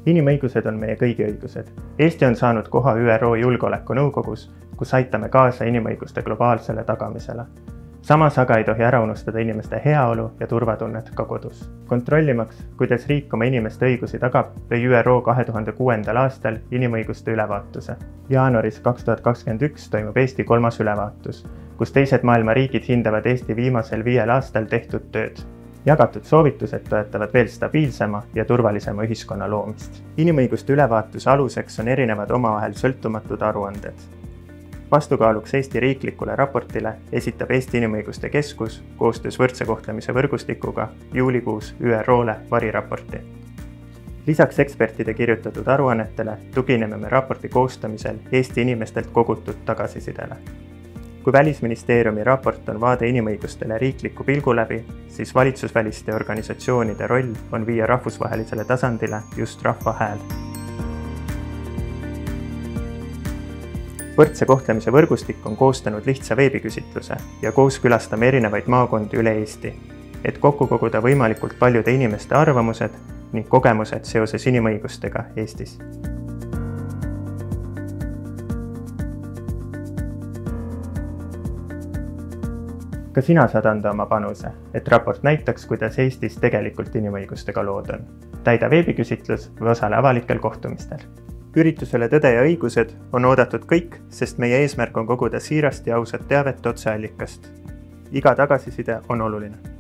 Inimõigused on meie kõigi õigused. Eesti on saanud koha ÜRO Julgeolekunõukogus, kus aitame kaasa inimõiguste globaalsele tagamisele. Samas aga ei tohi ära unustada inimeste heaolu ja turvatunnet ka kodus. Kontrollimaks, kuidas riik oma inimeste õigusi tagab, lõi ÜRO 2006. aastal inimõiguste ülevaatuse. Jaanuaris 2021 toimub Eesti 3. ülevaatus, kus teised maailma riigid hindavad Eesti viimasel 5 aastal tehtud tööd. Jagatud soovitused toetavad veel stabiilsema ja turvalisema ühiskonna loomist. Inimõiguste ülevaatuse aluseks on erinevad omavahel sõltumatud aruanded. Vastukaaluks Eesti riiklikule raportile esitab Eesti Inimõiguste Keskus koostöös võrdse kohtlemise võrgustikuga juulikuus ÜRO-le variraporti. Lisaks ekspertide kirjutatud aruannetele tugineme me raporti koostamisel Eesti inimestelt kogutud tagasisidele. Kui Välisministeeriumi raport on vaade inimõigustele riikliku pilgu läbi, siis valitsusväliste organisatsioonide roll on viia rahvusvahelisele tasandile just rahva hääl. Võrdse kohtlemise võrgustik on koostanud lihtsa veebiküsitluse ja koos külastame erinevaid maakondi üle Eesti, et kokku koguda võimalikult paljude inimeste arvamused ning kogemused seoses inimõigustega Eestis. Ka sina saad anda oma panuse, et raport näitaks, kuidas Eestis tegelikult inimõigustega lood on. Täida veebiküsitlus või osale avalikel kohtumistel. Üritusele Tõde ja õigused on oodatud kõik, sest meie eesmärk on koguda siirast ja ausat teavet otseallikast. Iga tagasiside on oluline.